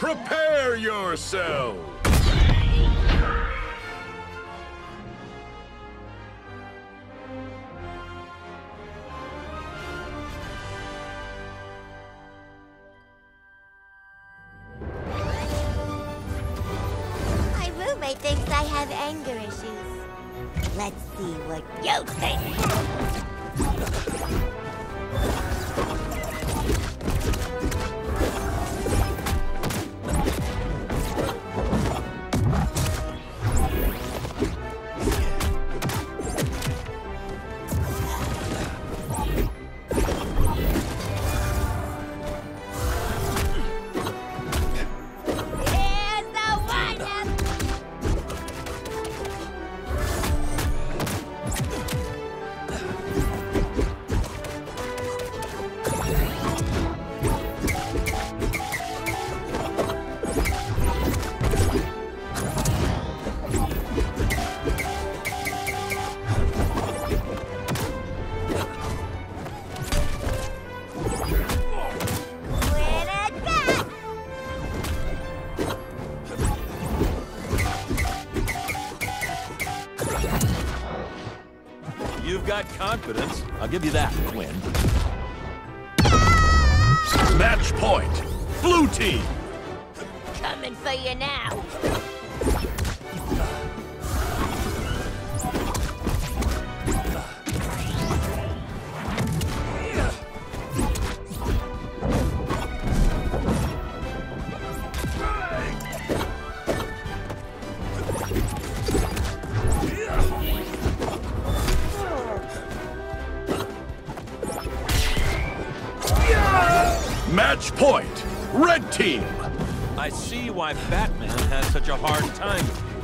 Prepare yourselves! My roommate thinks I have anger issues. Let's see what you think. You've got confidence. I'll give you that, Win. Match point! Blue team! Coming for you now. Match point! Red team! I see why Batman has such a hard time.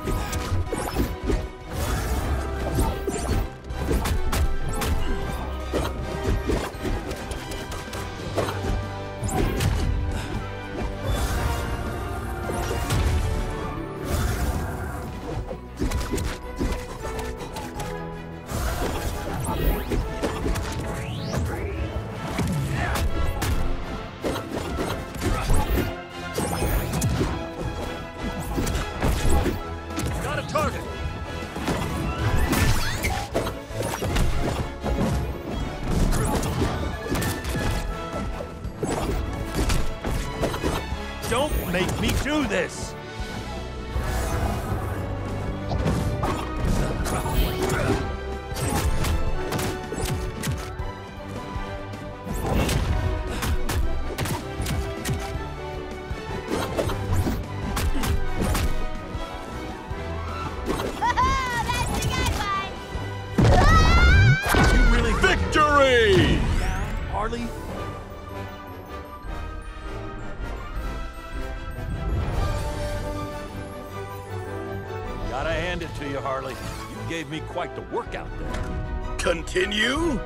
Don't make me do this! Victory! Harley? Gotta hand it to you, Harley. You gave me quite the workout there. Continue?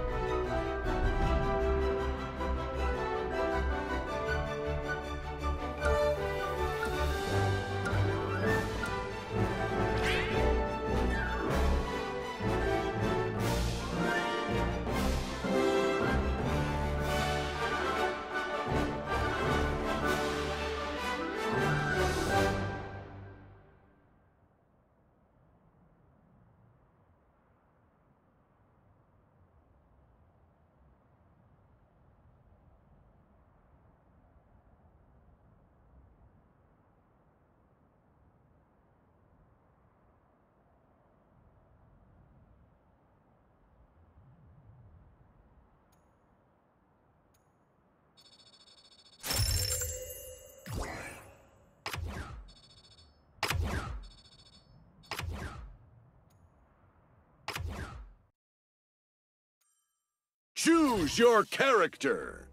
Choose your character.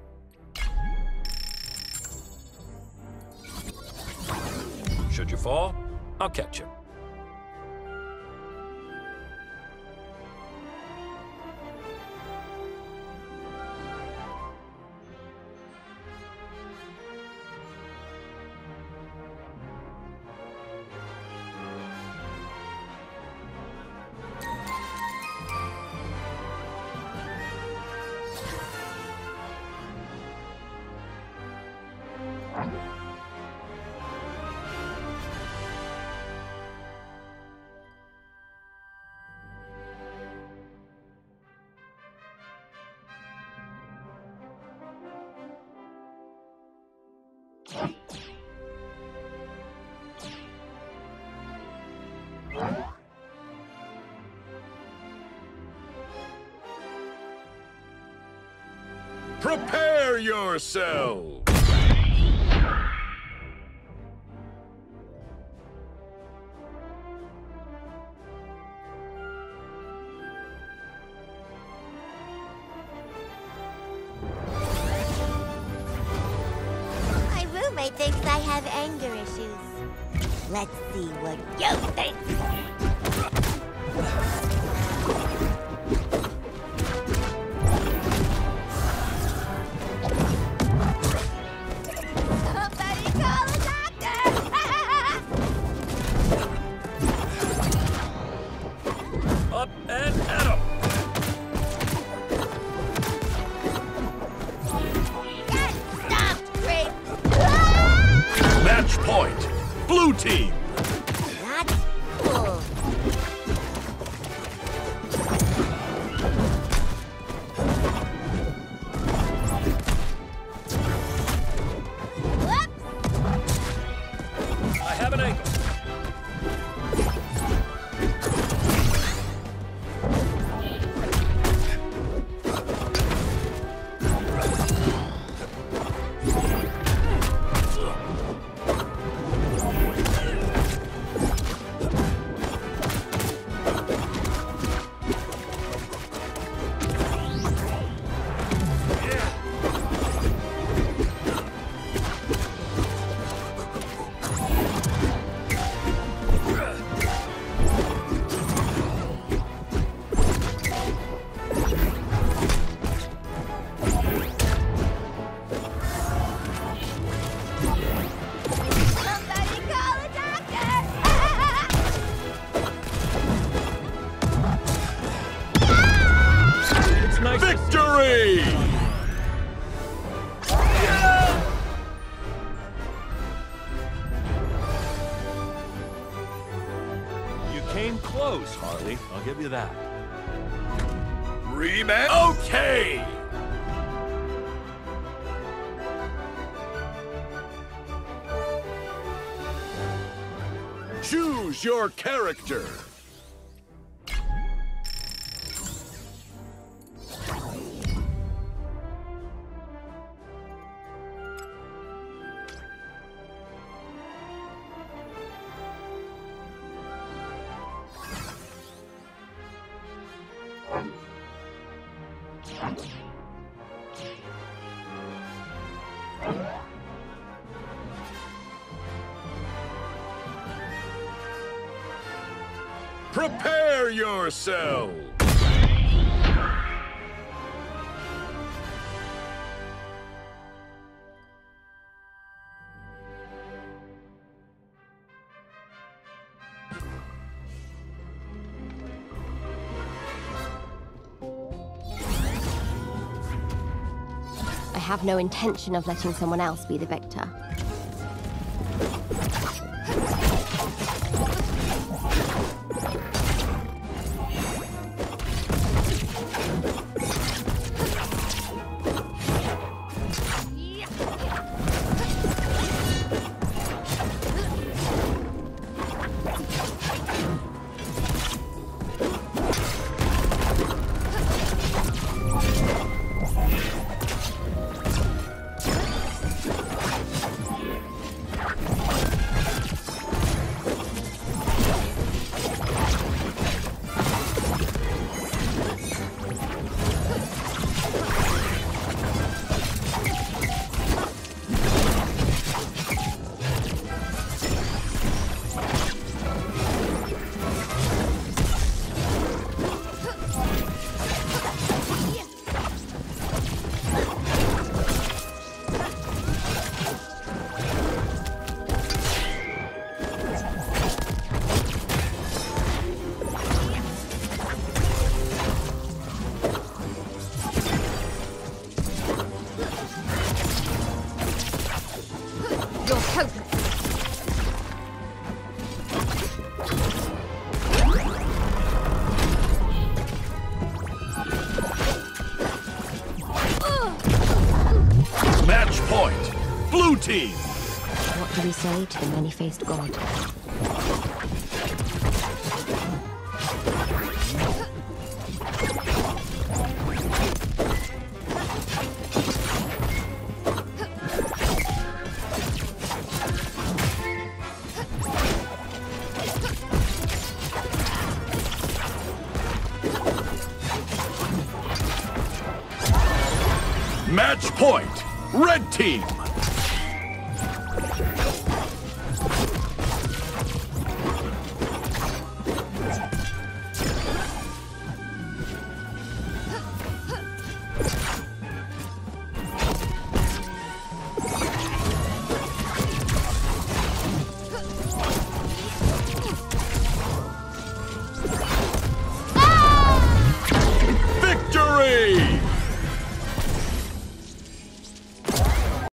Should you fall, I'll catch you. Prepare yourselves! My roommate thinks I have anger issues. Let's see what you think. Somebody call a doctor! Up and at 'em! Get stopped, Creep! Match point! Blue team! That's cool. Whoops! I have an angle. Somebody call a doctor! It's nice to see Victory! you came close, Harley. I'll give you that. Rematch? Okay! Choose your character! Prepare yourselves! I have no intention of letting someone else be the victor. You're hopeless. Match point! Blue team! What do we say to the many-faced god? Match point. Red team.